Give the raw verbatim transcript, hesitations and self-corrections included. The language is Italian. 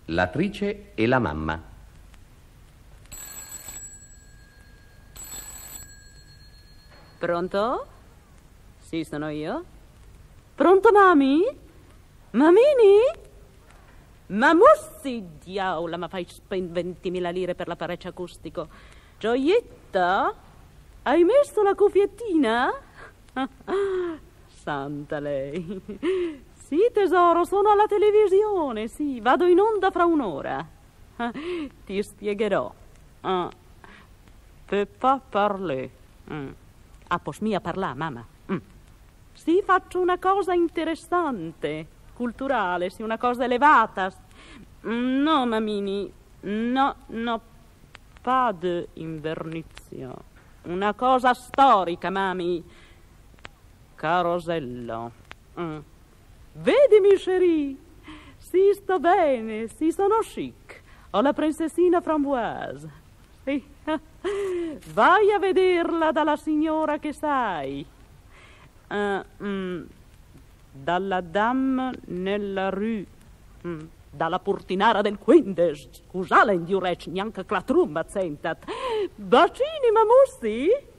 L'attrice e la mamma. Pronto? Sì, sono io. Pronto, mami? Mamini? Ma mussi, diaola, ma fai spendere ventimila lire per l'apparecchio acustico. Gioietta? Hai messo la cuffiettina? Santa lei. Sì, tesoro, sono alla televisione, sì, vado in onda fra un'ora. Ti spiegherò. Ah. Peut pas parler. Mm. Ah, pos mia parlà, mamma. Mm. Sì, faccio una cosa interessante, culturale, sì, una cosa elevata. No, mamini, no, no, pas de invernizio. Una cosa storica, mami. Carosello. Mm. Vedi, chérie? Sì, sto bene, sì, sono chic. Ho la princessina Framboise. Sì. Vai a vederla dalla signora che sai. Uh, mm, dalla dame nella rue. Mm, dalla portinara del Quindes. Scusala in diurec, neanche la trumba sentat. Bacini, mamussi?